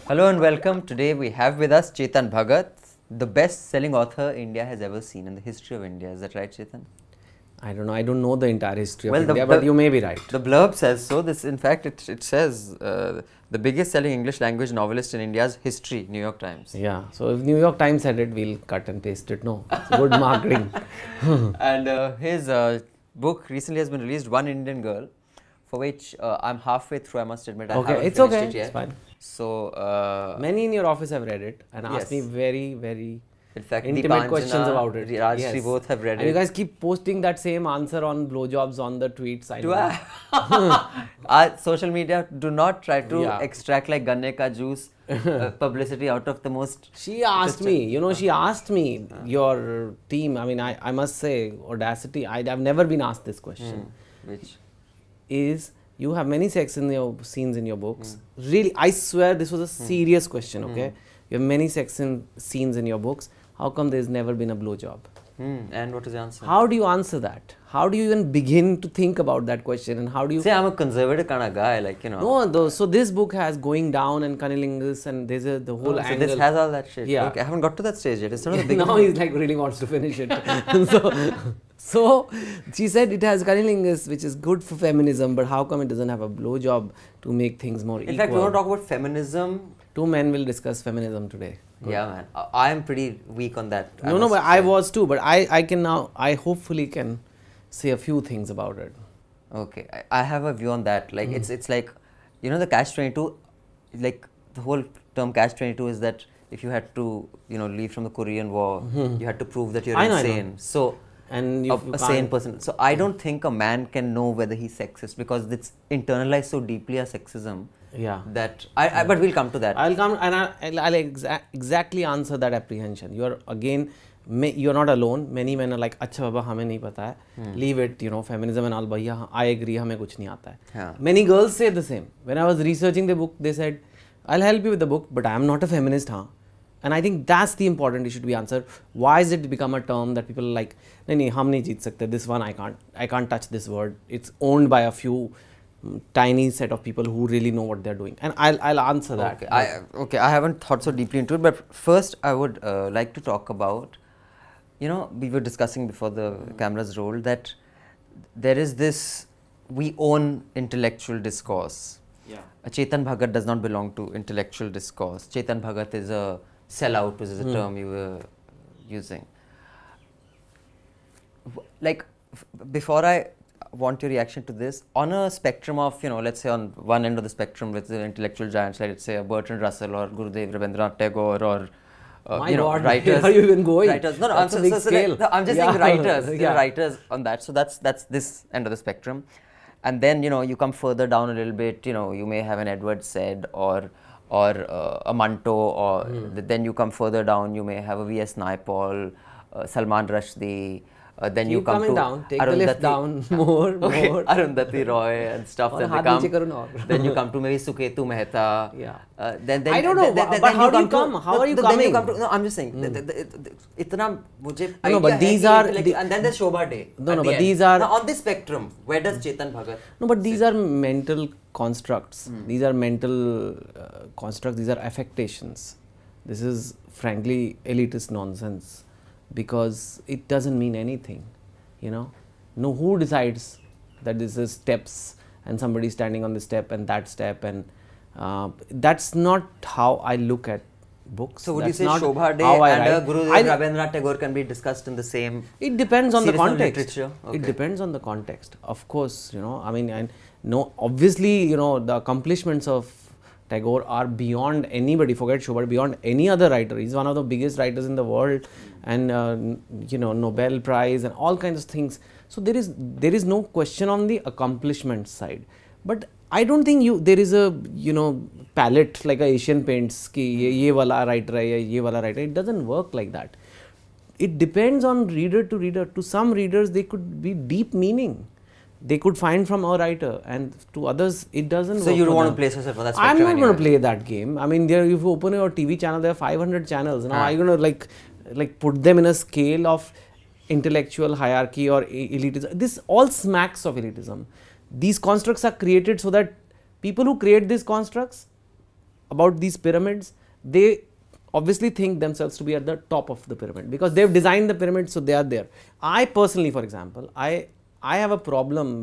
Hello and welcome. Today we have with us Chetan Bhagat, the best-selling author India has ever seen in the history of India. Is that right, Chetan? I don't know. I don't know the entire history of Well, India, but you may be right. The blurb says so. This, in fact, it says the biggest-selling English language novelist in India's history, New York Times. Yeah. So if New York Times said it, we'll cut and paste it. No, it's good marketing. And his book recently has been released, One Indian Girl, for which I'm halfway through. I must admit, I haven't It's finished okay. it yet. It's fine. So Many in your office have read it and asked me Yes. very, very in fact, intimate questions about it. Rajshri both have read And it. you guys keep posting that same answer on blowjobs on the tweets. I Do know. Our social media do not try to Yeah. extract like ganne ka juice publicity out of the most. She asked me, she asked me, your team, I mean, I must say, audacity, I've never been asked this question. Which Is you have many sex in your scenes in your books. Really, I swear this was a serious question, okay? You have many sex scenes in your books. How come there's never been a blowjob? and what is the answer? How do you answer that? How do you even begin to think about that question? And how do you... See, I'm a conservative kind of guy, like, you know. No, so this book has Going Down and Cunnilingus and there's the whole So angle. this has all that shit. Yeah. Okay, I haven't got to that stage yet. It's not the beginning. Now he's like really wants to finish it. so she said it has cunnilingus, which is good for feminism, but how come it doesn't have a blowjob to make things more equal? In fact, we want to talk about feminism. Two men will discuss feminism today. Yeah, man. I am pretty weak on that. No, but I was too. But I can now, I hopefully can say a few things about it. Okay, I have a view on that. Like, it's like, you know, the catch-22, like, the whole term catch-22 is that if you had to, you know, leave from the Korean War, you had to prove that you're I know. insane. So, And a sane person. So, I don't think a man can know whether he's sexist because it's internalized so deeply as sexism. Yeah. That but we'll come to that. I'll come and I'll exactly answer that apprehension. You're again, you're not alone. Many men are like, अच्छा बाबा हमें नहीं पता है. Leave it, feminism and all. भैया, I agree, हमें कुछ नहीं आता है. Yeah. Many girls say the same. When I was researching the book, they said, I'll help you with the book, but I am not a feminist, huh? And I think that's the important issue to be answered. Why has it become a term that people are like, नहीं हम नहीं जीत सकते. This one I can't touch this word. It's owned by a few tiny set of people who really know what they're doing, and I'll answer that. Okay, I haven't thought so deeply into it, but first I would like to talk about, we were discussing before the cameras rolled that there is this, we own intellectual discourse. Yeah. Chetan Bhagat does not belong to intellectual discourse. Chetan Bhagat is a sellout, which is a term you were using. Like, before I want your reaction to this, on a spectrum of, let's say on one end of the spectrum with the intellectual giants, like let's say a Bertrand Russell or Gurudev Rabindranath Tagore or God, writers. where are you even going? Writers. No, That's a big scale. I'm just saying writers. There Yeah. are writers on that. So that's this end of the spectrum. And then, you come further down a little bit, you may have an Edward Said or a Manto, or then you come further down, you may have a V.S. Naipaul, Salman Rushdie. Then you Keep come coming to down, take the lift down, more. Arundhati Roy and stuff. Or Then हाथ नीचे करो ना. then you come to maybe Suketu Mehta. Yeah. Then I don't know, but then how do you to- come? How are you then you coming? come to, no, I'm just saying. इतना मुझे No, but idea these है are कि the- and then there's Shobha Day. No, at no, the but end. these are- Now, on this spectrum, where does Chetan Bhagat? No, but these are mental constructs. These are mental constructs. These are affectations. This is frankly elitist nonsense because it doesn't mean anything. No, who decides that this is steps and somebody standing on the step and that step, and that's not how I look at books. So would That's you say not Shobha Day how I and write. Gurudev Rabindranath Tagore can be discussed in the same? It depends on the series of context. literature? Okay. It depends on the context. Of course, I mean, and no, obviously, the accomplishments of Tagore are beyond anybody. Forget Shobha, beyond any other writer. He's one of the biggest writers in the world, and Nobel Prize and all kinds of things. So there is no question on the accomplishment side. But I don't think there is a palette like a Asian paints ki ye wala writer hai ya ye wala writer. It doesn't work like that. It depends on reader to reader. To some readers, they could be deep meaning. They could find from a writer, and to others, it doesn't. So work you for don't want them. to place yourself on that I'm spectrum not going to anyway. play that game. I mean, if you open your TV channel, there are 500 channels. Now, are you going to like put them in a scale of intellectual hierarchy or elitism? This all smacks of elitism. These constructs are created so that people who create these constructs about these pyramids, they obviously think themselves to be at the top of the pyramid because they've designed the pyramid, so they are there. I personally, for example, I have a problem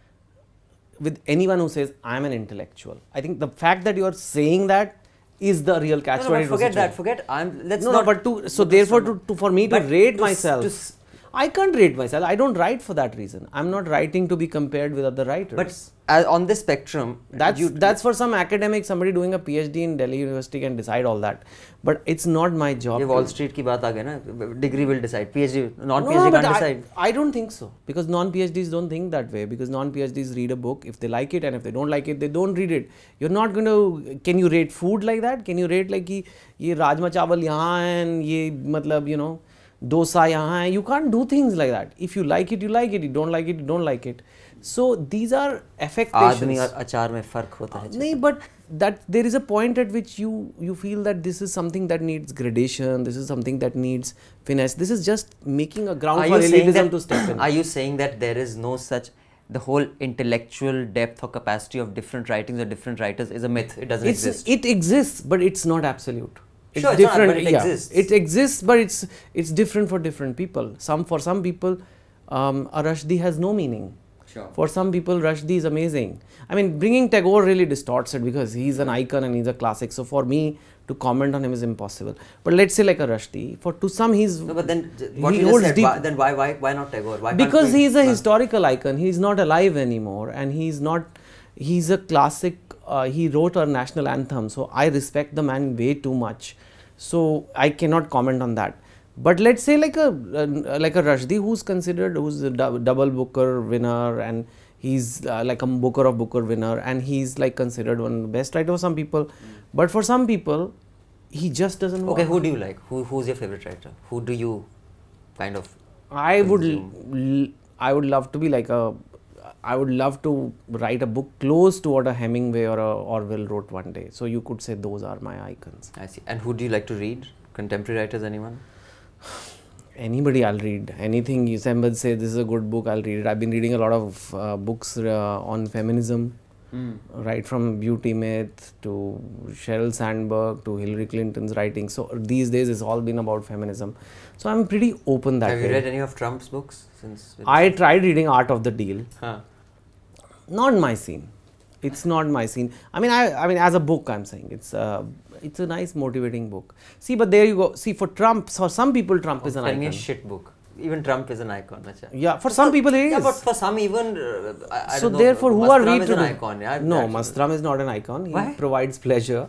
with anyone who says I'm an intellectual. I think the fact that you are saying that is the real catch. No, forget that. Forget. Let's no, not. No, but so therefore, for me to rate myself, I can't rate myself. I don't write for that reason. I'm not writing to be compared with other writers. But on this spectrum, that's for some academic, somebody doing a PhD in Delhi University can decide all that. But it's not my job. ये Wall Street की बात आ गई ना. Degree will decide. PhD, non-PhD can't decide. I don't think so, because non-PhDs don't think that way. Because non-PhDs read a book, if they like it, and if they don't like it, they don't read it. You're not going to. Can you rate food like that? Can you rate like कि ये राजमा चावल यहाँ है and ये मतलब dosa yahan hai. You can't do things like that. If you like it, you like it. You don't like it, you don't like it. So these are affectations. आदमी और अचार में फर्क होता है. नहीं, but that there is a point at which you feel that this is something that needs gradation. This is something that needs finesse. This is just making a ground for elitism to step in. Are you saying that there is no such, the whole intellectual depth or capacity of different writings or different writers is a myth? It doesn't exist. It exists, but it's not absolute. It's different. But it exists. It exists, but it's different for different people. For some people, a Rushdie has no meaning. Sure. For some people, Rushdie is amazing. I mean, bringing Tagore really distorts it because he's an icon and he's a classic. So for me to comment on him is impossible. But let's say like a Rushdie, to some he's. No, but then what you just said, then why not Tagore? Why because he's a historical icon. He's not alive anymore, and he's a classic. He wrote our national anthem, so I respect the man way too much. So I cannot comment on that. But let's say like a Rushdie who's a double Booker winner, and he's like a Booker of Booker winner, and he's like considered one of the best writer for some people. But for some people, he just doesn't work. Okay, who do you like? Who's your favorite writer? Who do you kind of? I would love to be like I would love to write a book close to what a Hemingway or a Orwell wrote one day. So you could say those are my icons. I see. And who do you like to read? Contemporary writers, anyone? Anybody I'll read. Anything somebody say this is a good book, I'll read it. I've been reading a lot of books on feminism, right from Beauty Myth to Sheryl Sandberg to Hillary Clinton's writing. So these days it's all been about feminism. So I'm pretty open that way. Have you read any of Trump's books since? I tried reading Art of the Deal. Huh. Not my scene. It's not my scene. I mean as a book I'm saying it's a nice motivating book. See, but there you go. See, for Trump, for some people Trump is an icon. Tell me a shit book. Even Trump is an icon. Achha. Yeah, for some people it is. Yeah, but for some even I so don't know, therefore who are we to is an icon. Yeah, no, Mastram is not an icon. He Why? provides pleasure.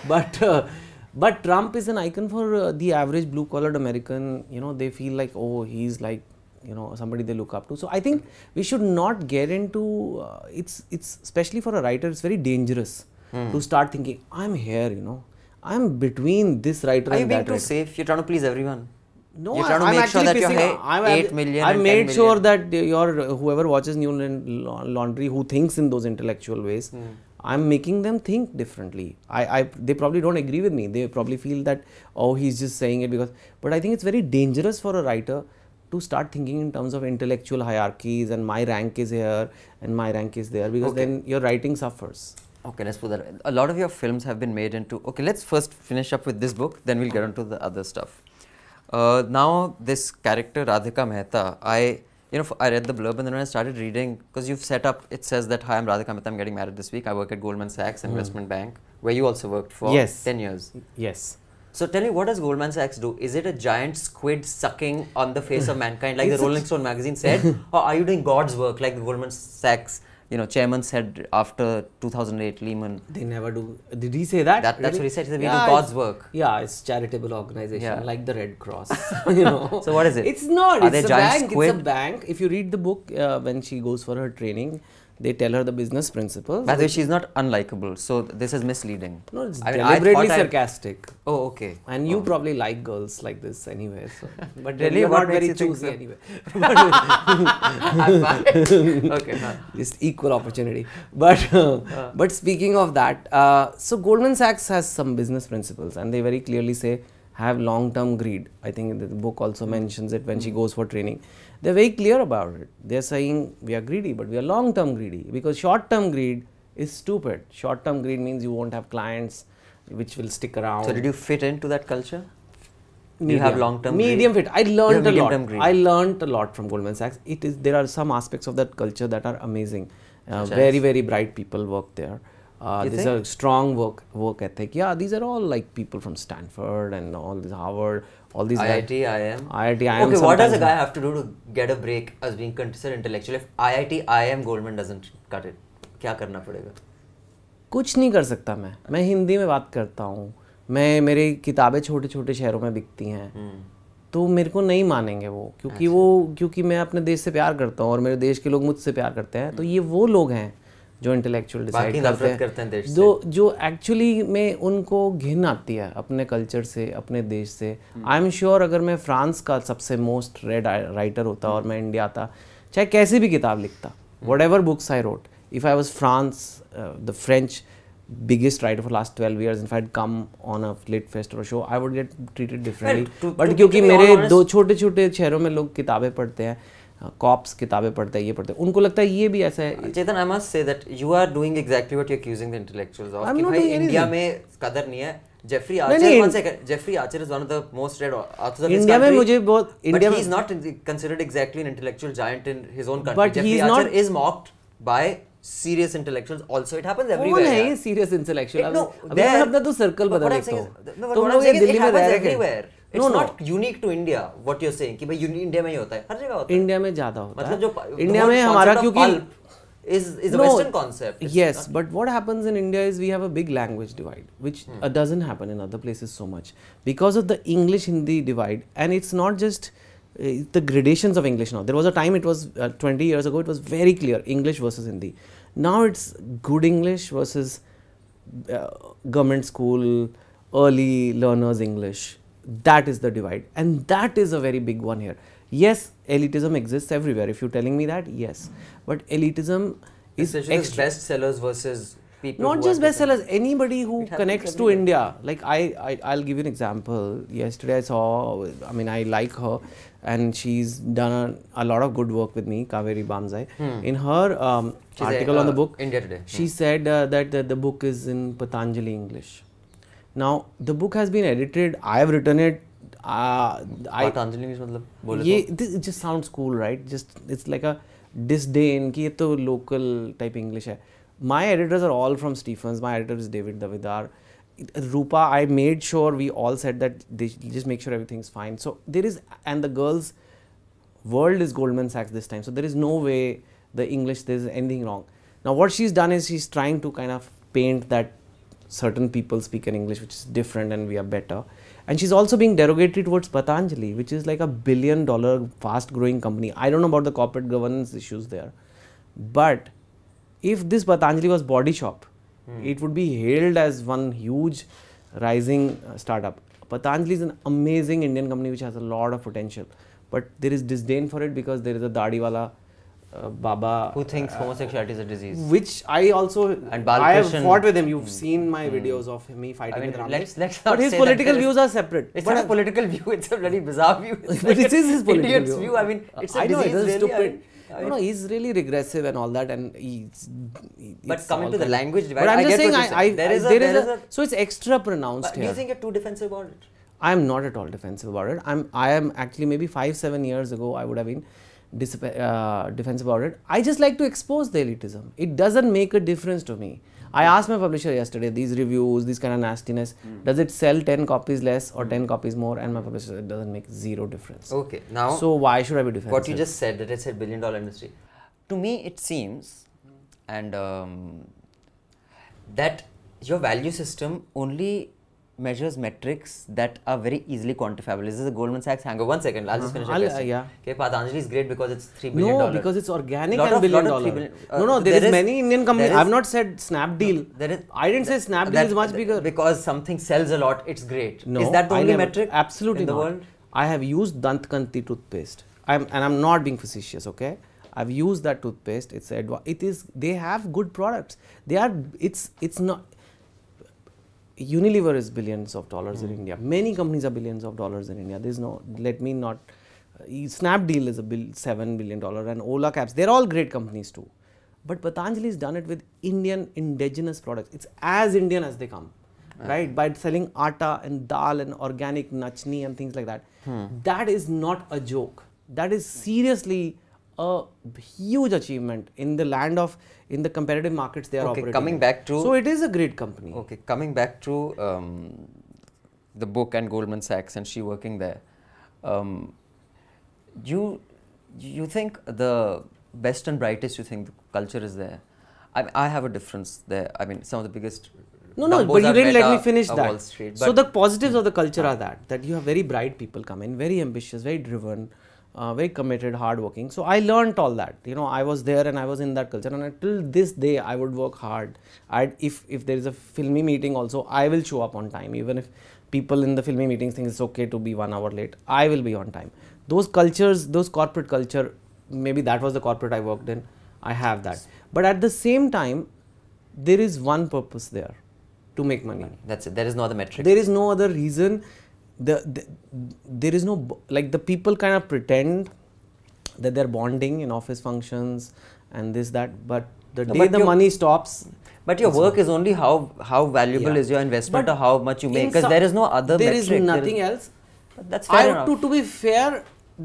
But Trump is an icon for the average blue collared American. They feel like, oh, he's like somebody they look up to. So I think we should not get into it's especially for a writer, it's very dangerous to start thinking I'm here, I'm between this writer and that writer. Are you being too safe? You're trying to please everyone. No, you're trying to make sure that you're 8 million. I made sure that whoever watches New Laundry who thinks in those intellectual ways, I'm making them think differently. They probably don't agree with me. They probably feel that, oh, he's just saying it because. But I think it's very dangerous for a writer to start thinking in terms of intellectual hierarchies and my rank is here and my rank is there, because then your writing suffers. Okay, let's put that. A lot of your films have been made into. Okay, let's first finish up with this book, then we'll get on to the other stuff. Now, this character Radhika Mehta, I read the blurb and then when I started reading, because you've set up, it says that, hi, I'm Radhika Mehta, I'm getting married this week. I work at Goldman Sachs Investment Bank, where you also worked for 10 years. Yes. So tell me, what does Goldman Sachs do? Is it a giant squid sucking on the face of mankind, like the Rolling Stone magazine said? Or are you doing God's work, like the Goldman Sachs chairman said after 2008 Lehman? They never do. Did he say that? That's what he said. He said, we do God's work. Yeah, it's charitable organization like the Red Cross. So what is it? It's not. Are it's a bank. Squid? It's a bank. If you read the book, when she goes for her training, they tell her the business principles. By the way, she's not unlikable, so this is misleading. No, it's deliberately sarcastic. Oh, okay. And you probably like girls like this anyway. So. But really, you're what not very makes you choosy anyway. Okay. Just equal opportunity. But speaking of that, so Goldman Sachs has some business principles, and they very clearly say have long-term greed. I think the book also mentions it when she goes for training. They're very clear about it. They're saying we are greedy, but we are long-term greedy, because short-term greed is stupid. Short-term greed means you won't have clients, which will stick around. So did you fit into that culture? Do you have long-term medium greed? fit. I learned a lot. medium-term greed. I learned a lot from Goldman Sachs. There are some aspects of that culture that are amazing. Very, very bright people work there. There's a strong work ethic. Yeah, these are all like people from Stanford and all this Harvard, all these IIT, IIM. IIT, IIM. Okay, what does a guy have to do to get a break as being considered intellectual if IIT, IIM, Goldman doesn't cut it? क्या करना पड़ेगा? कुछ नहीं कर सकता मैं हिंदी में बात करता हूँ, मेरी किताबें छोटे छोटे शहरों में बिकती हैं, तो मेरे को नहीं मानेंगे वो, क्योंकि मैं अपने देश से प्यार करता हूँ और मेरे देश के लोग मुझसे प्यार करते हैं, तो ये वो लोग हैं जो इंटेलेक्चुअल डिसाइड करते हैं, जो एक्चुअली में उनको घिन आती है अपने कल्चर से, अपने देश से। आई एम श्योर अगर मैं फ्रांस का सबसे मोस्ट रेड राइटर होता और मैं इंडिया आता, चाहे कैसी भी किताब लिखता, whatever books I wrote, if I was France, the French biggest writer for last 12 years, if I'd come on a lit fest or a show, I would get treated differently. But क्योंकि मेरे दो छोटे छोटे शहरों में लोग किताबें पढ़ते हैं, कॉप्स किताबें पढ़ते हैं, ये पढ़ते हैं, उनको लगता है ये भी ऐसा है। चेतन, I must say that you are doing exactly what you're accusing the intellectuals of. कि भाई इंडिया में कदर नहीं है। Jeffrey Archer, one second. Jeffrey Archer is one of the most read authors of his India country. में मुझे बहुत But he is not considered exactly an intellectual giant in his own country. But Jeffrey Archer is mocked by serious intellectuals also. It happens everywhere. कौन है ये serious intellectual? No, अभी अपना तो circle बदल देखो। तुम लोग ये दिल्ली में रह रहे हो। It's not unique to India. What you're saying कि भाई इंडिया में ही होता है, हर जगह होता है। इंडिया में ज़्यादा होता है। मतलब जो इंडिया में हमारा क्योंकि is a Western concept. Yes, but what happens in India is we have a big language divide, which doesn't happen in other places so much because of the English-Hindi divide, and it's not just the gradations of English now. There was a time, it was 20 years ago, it was very clear, English versus Hindi. Now it's good English versus government school, early learners English. That is the divide, and that is a very big one here. Yes, elitism exists everywhere. If you're telling me that, yes, but elitism is bestsellers versus people. Not just bestsellers. Anybody who connects to India. Like I'll give you an example. Yesterday I saw. I mean, I like her, and she's done a lot of good work with me, Kaveri Bamzai. In her article on the book, India Today, she said that the book is in Patanjali English. Now the book has been edited. I have written it. Patanjali means मतलब बोले तो it just sounds cool, right? Just it's like a disdain कि ये तो local type English है. My editors are all from Stephens. My editor is David Davidar. Rupa, I made sure we all said that they just make sure everything's fine. So there is, and the girls' world is Goldman Sachs this time. So there is no way the English there is anything wrong. Now what she's done is she's trying to kind of paint that certain people speak in English which is different and we are better. And she's also being derogatory towards Patanjali, which is like $1 billion fast growing company. I don't know about the corporate governance issues there. But if this Patanjali was Body Shop, it would be hailed as one huge rising startup. Patanjali is an amazing Indian company which has a lot of potential. But there is disdain for it because there is a Dadiwala Baba who thinks homosexuality is a disease, which I also and I have fought with him. You've seen my videos of me fighting with Ramesh. Let's but his political views are separate. It's not a political view, it's a bloody bizarre view. But it is his political view. I mean, it's a I know, disease, it is really. stupid. No, he's really regressive and all that, and but coming to the language divide, but I'm just saying, there is a so it's extra pronounced here. Do you think you're too defensive about it? I am not at all defensive about it. I am actually maybe 5-7 years ago I would have been defensive about it. I just like to expose the elitism. It doesn't make a difference to me. I asked my publisher yesterday, these reviews, this kind of nastiness, does it sell 10 copies less or 10 copies more? And my publisher said it doesn't make zero difference. Okay, now so why should I be defensive? What you just said, that it's a $1 billion industry. To me it seems, and that your value system only measures metrics that are very easily quantifiable. This is a Goldman Sachs hangover. 1 second, I'll just finish the question. Yeah. Okay, Patanjali is great because it's $3 billion. No, because it's organic and $1 billion. No, there is many Indian companies. I have not said Snapdeal. I didn't say Snapdeal is much bigger. Because something sells a lot, it's great. No, is that the only metric? Absolutely in the not. world? I have used Dantkanti toothpaste. And I'm not being facetious, okay? I've used that toothpaste. They have good products. It's not. Unilever is billions of dollars in India. Many companies are billions of dollars in India. There's no, let me not, Snapdeal is $7 billion and Ola Cabs, they're all great companies too. But Patanjali has done it with Indian indigenous products. It's as Indian as they come. right? By selling atta and dal and organic nachni and things like that. That is not a joke. That is seriously a huge achievement in the land of, in the competitive markets they are operating. Coming back to... So it is a great company. Okay, coming back to the book and Goldman Sachs and she working there. You think the best and brightest, you think the culture is there? I have a difference there. I mean, some of the biggest... No, but you didn't let me finish that. Wall Street, so the positives of the culture are that you have very bright people come in, very ambitious, very driven, very committed, hardworking. So I learned all that. You know, I was there and I was in that culture, and until this day I would work hard. If there is a filmy meeting also, I will show up on time, even if people in the filmy meetings think it's okay to be 1 hour late. I will be on time. Those cultures, those corporate culture, maybe that was the corporate I worked in. I have that. But at the same time, there is one purpose there. To make money. That's it. There is no other metric. There is no other reason. There is no, like, the people kind of pretend that they're bonding in office functions and this, that, but the day the money stops. But your work is only how valuable is your investment, or how much you make, because there is no other metric. There is nothing else. But that's fair enough. To be fair,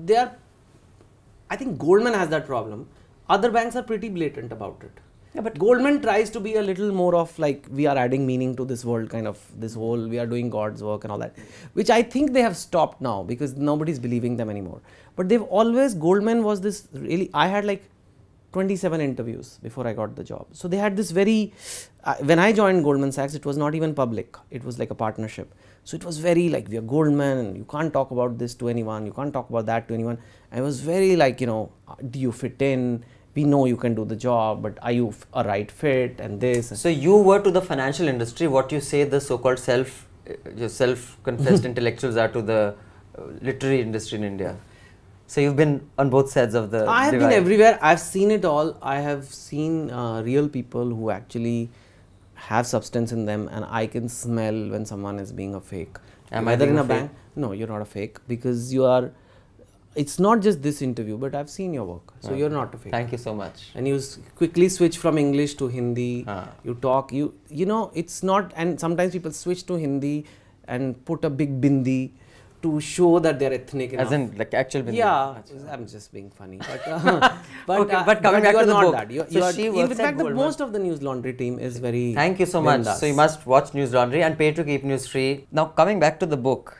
I think Goldman has that problem. Other banks are pretty blatant about it. Yeah, but Goldman tries to be a little more of like, we are adding meaning to this world, kind of this whole, we are doing God's work and all that, which I think they have stopped now because nobody's believing them anymore. But they've always, Goldman was this really, I had like 27 interviews before I got the job. So they had this very, when I joined Goldman Sachs, it was not even public. It was like a partnership. So it was very like, we are Goldman, you can't talk about this to anyone, you can't talk about that to anyone. I was very like, you know, do you fit in? We know you can do the job, but are you a right fit and this? So you were to the financial industry what you say the so-called self-confessed intellectuals are to the literary industry in India. So you've been on both sides of the I have divide. been everywhere. I've seen it all. I have seen real people who actually have substance in them, and I can smell when someone is being a fake. Am I Whether being in a a bank? No, you're not a fake, because you are. It's not just this interview, but I've seen your work. So you're not a fake. Thank you so much. And you quickly switch from English to Hindi. You talk, you know, it's not, and sometimes people switch to Hindi and put a big bindi to show that they're ethnic enough. As in like actual bindi. Yeah, I'm just being funny. But, okay, but coming back to the book. That. So she works in fact, at most of the News Laundry team is very... Thank you so much. So you must watch News Laundry and pay to keep news free. Now coming back to the book.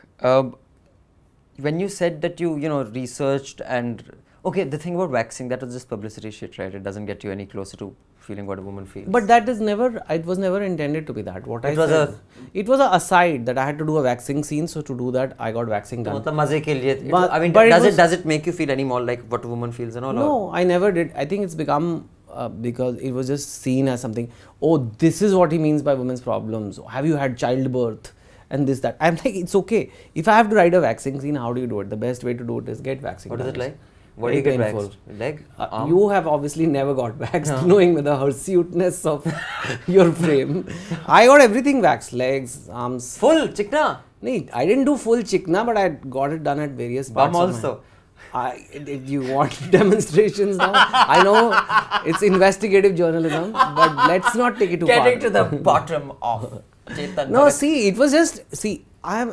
When you said that you researched and okay, the thing about waxing, that was just publicity shit, right? It doesn't get you any closer to feeling what a woman feels. But that is never, it was never intended to be that. It was a aside that I had to do a waxing scene, so to do that I got waxing done. Maze ke liye. I mean, does it make you feel any more like what a woman feels and all? No, I never did. I think it's become because it was just seen as something, oh, this is what he means by women's problems. Have you had childbirth? And this, that. I'm like, it's okay. If I have to write a waxing scene, how do you do it? The best way to do it is get waxing. What is it like? What do you get waxed? Leg? You have obviously never got waxed, knowing the hirsuteness of your frame. I got everything waxed. Legs, arms. Full chikna? No, I didn't do full chikna, but I got it done at various parts. Bum also? Did you want demonstrations now? I know it's investigative journalism, but let's not take it too far. Getting to the bottom of Chetan. No, see, it was just, I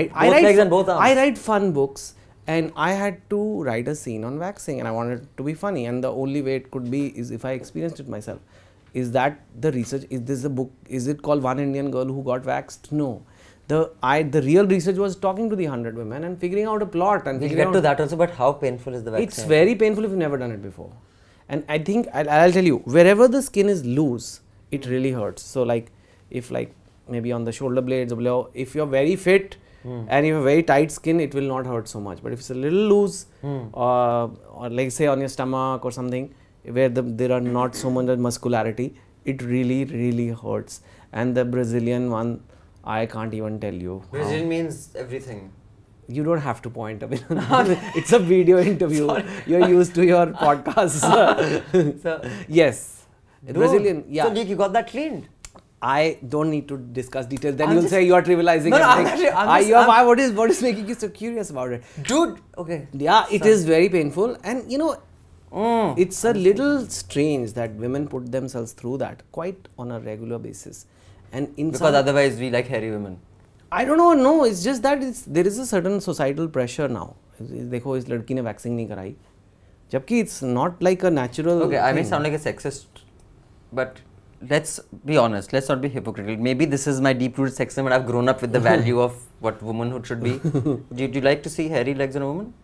write fun books, and I had to write a scene on waxing, and I wanted it to be funny, and the only way it could be is if I experienced it myself. Is that the research? Is this a book? Is it called One Indian Girl Who Got Waxed? No. The real research was talking to the 100 women and figuring out a plot. And we'll get to that also, but how painful is the waxing? It's very painful if you've never done it before. And I think, I'll tell you, wherever the skin is loose, it really hurts. So like, if like, maybe on the shoulder blades or below, if you're very fit and you have very tight skin, it will not hurt so much. But if it's a little loose, or like say on your stomach or something, where there are not so much muscularity, it really, really hurts. And the Brazilian one, I can't even tell you. Brazilian means everything. You don't have to point a bit. It's a video interview. You're used to your podcasts. Yes. Dude, Brazilian, yeah. So you got that cleaned? I don't need to discuss details. Then you'll say you are trivializing. No, what is making you so curious about it? Dude, okay. Yeah, it is very painful. And it's a little strange that women put themselves through that quite on a regular basis. And in Because otherwise we like hairy women. I don't know. No, it's just that there is a certain societal pressure now. देखो इस लड़की ने waxing नहीं कराई, जबकि it's not like a natural. Okay, I may sound like a sexist, but let's be honest. Let's not be hypocritical. Maybe this is my deep-rooted sexism, but I've grown up with the value of what womanhood should be. Do you like to see hairy legs in a woman?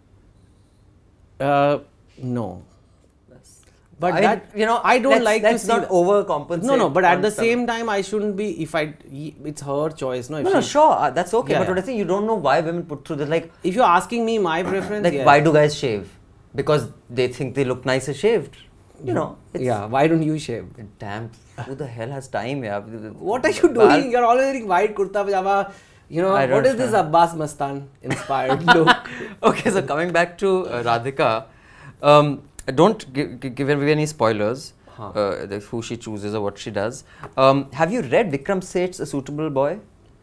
No. But I don't like to see. Let's not overcompensate. No, but at the same time, I shouldn't be. It's her choice, no. No, sure, that's okay. Yeah, but what I think, you don't know why women put through this. Like, if you're asking me my preference, like yes. why do guys shave? Because they think they look nicer shaved. You know. Yeah. Why don't you shave? Damn. Who the hell has time? Yeah. What are you doing? You're always wearing white kurta pajama. You know, what is this Abbas Mastan inspired look? Okay, so coming back to Radhika, don't give away any spoilers, who she chooses or what she does. Have you read Vikram Seth's A Suitable Boy?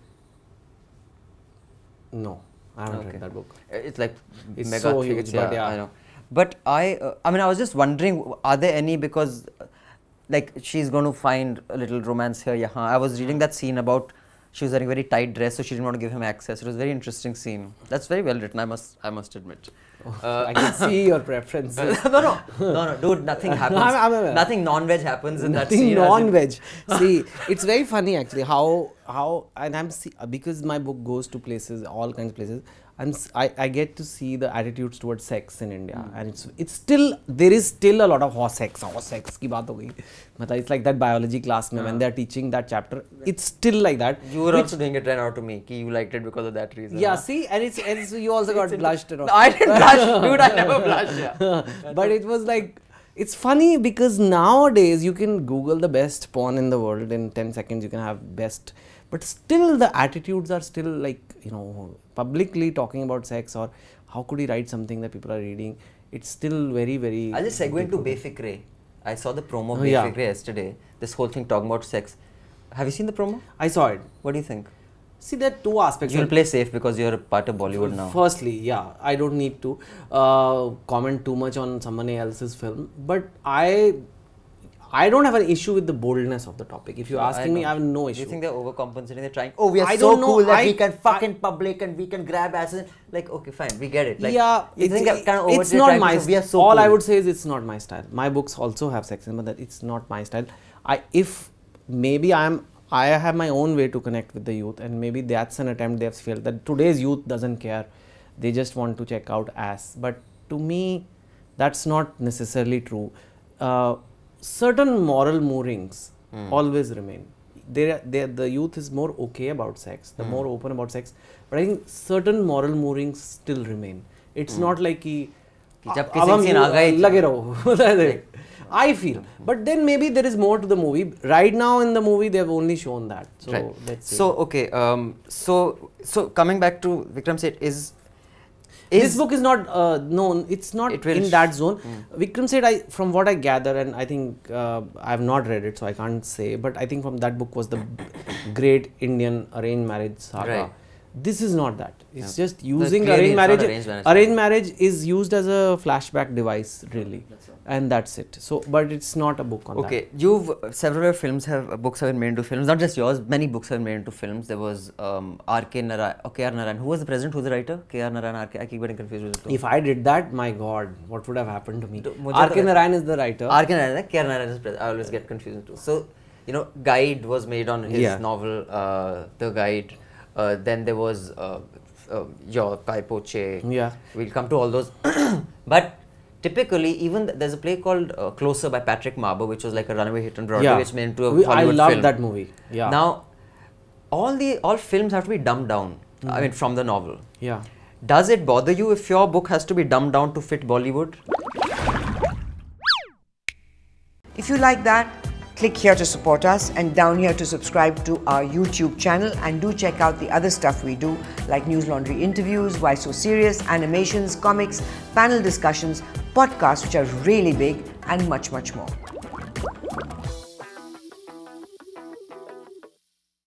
No, I haven't read that book. It's like it's mega so thick, huge, but yeah. I know. But I mean, I was just wondering, are there any, because like she's going to find a little romance here, yahan. I was reading that scene about she was wearing a very tight dress, so she didn't want to give him access. It was a very interesting scene. That's very well written, I must admit. I can see your preferences. No, dude, nothing happens. Nothing non-veg happens in that scene. Nothing non-veg. See, it's very funny actually how and because my book goes to places, all kinds of places. I get to see the attitudes towards sex in India, and it's still, there is still a lot of sex की बात हो गई. It's like that biology class when they are teaching that chapter, it's still like that. You were also doing it right out to me, you liked it because of that reason. Yeah, see, and it's you also got blushed and all. No, I didn't blush, dude. I never blushed. Yeah. But it was like, it's funny because nowadays you can Google the best porn in the world in 10 seconds. You can have best. But still the attitudes are still like, publicly talking about sex, or how could he write something that people are reading. It's still very, very... I'll just segue into Befikre. I saw the promo of Befikre yesterday. This whole thing talking about sex. Have you seen the promo? I saw it. What do you think? See, there are two aspects. You'll play safe because you're a part of Bollywood now. Firstly, yeah, I don't need to comment too much on someone else's film. But I don't have an issue with the boldness of the topic. If you're asking me, I have no issue. Do you think they're overcompensating? They're trying, we are so cool that we can fuck in public and we can grab asses. Like, okay, fine, we get it. Like, yeah, it's not my style. All cool. I would say is it's not my style. My books also have sex in, but that it's not my style. I have my own way to connect with the youth, and maybe that's an attempt they've felt that today's youth doesn't care. They just want to check out ass. But to me, that's not necessarily true. Certain moral moorings always remain. The youth is more okay about sex, they're more open about sex, but I think certain moral moorings still remain. It's not like I feel. But then maybe there is more to the movie. Right now in the movie, they have only shown that. So let's see. So okay, so coming back to Vikram Seth, this book is not known. It's not in that zone. Vikram Seth, from what I gather, and I think I have not read it, so I can't say. But I think from that book was the great Indian arranged marriage saga. Right. This is not that. It's just using arranged marriage. Arranged marriage is used as a flashback device, really, and that's it. So, but it's not a book on that. Okay, several books have been made into films. Not just yours. Many books have been made into films. There was R.K. Narayan. Who was the president? Who's the writer? K.R. Narayan. I keep getting confused with the two. If I did that, my God, what would have happened to me? R.K. Narayan is the writer. R.K. Narayan. K.R. Narayan is president. I always get confused too. So, Guide was made on his novel, The Guide. Then there was your Kai Poche. Yeah. We'll come to all those. But typically, even there's a play called Closer by Patrick Marber, which was like a runaway hit on Broadway, which made into a Hollywood film. I love that movie. Yeah. Now, all films have to be dumbed down. I mean, from the novel. Yeah. Does it bother you if your book has to be dumbed down to fit Bollywood? If you like that, click here to support us and down here to subscribe to our YouTube channel, and do check out the other stuff we do like News Laundry interviews, Why So Serious, animations, comics, panel discussions, podcasts which are really big, and much, much more.